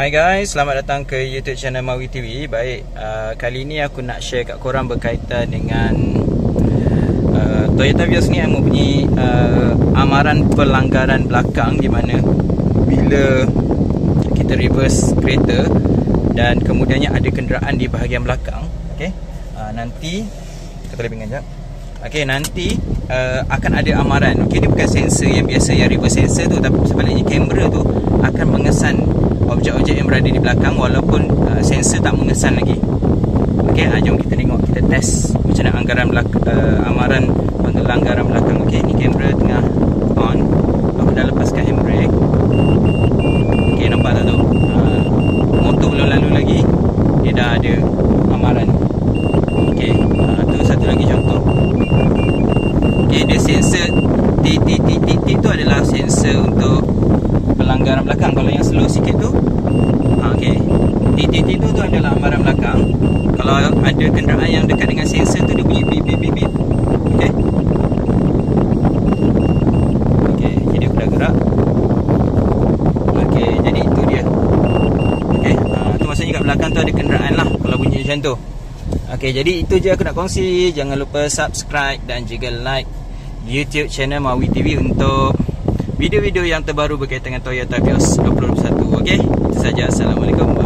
Hai guys, selamat datang ke YouTube channel Mawi TV. Baik, kali ni aku nak share kat korang berkaitan dengan Toyota Vios ni yang mempunyai amaran pelanggaran belakang, di mana bila kita reverse kereta dan kemudiannya ada kenderaan di bahagian belakang, okey, nanti kita lebihkan jap. Okey, nanti akan ada amaran. Okey, dia bukan sensor yang biasa, yang reverse sensor tu, tapi sebaliknya kamera tu akan mengesan objek-objek yang berada di belakang walaupun sensor tak mengesan lagi. Okey, jom kita tengok, kita test macam mana amaran pelanggaran belakang. Okey, ni kamera tengah on. Aku dah lepaskan handbrake. Okey, nampak tak tu? Motor belum lalu lagi, dia dah ada amaran. Okey, tu satu lagi contoh. Okey, dia sensor T tu adalah sensor untuk pelanggaran belakang. Kalau yang slow sikit tu, okey, T tu adalah amaran belakang. Kalau ada kenderaan yang dekat dengan sensor tu, dia bunyi beep beep beep beep. Okey, okey, jadi aku dah gerak. Okey, jadi itu dia. Okey, tu maksudnya kat belakang tu ada kenderaan lah kalau bunyi macam tu. Okey, jadi itu je aku nak kongsi. Jangan lupa subscribe dan juga like YouTube channel Mawi TV untuk video-video yang terbaru berkaitan dengan Toyota Vios 2021. Okey, itu saja. Assalamualaikum.